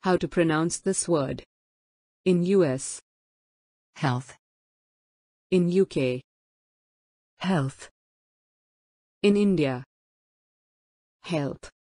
How to pronounce this word? In US. Health. In UK. Health. In India. Health.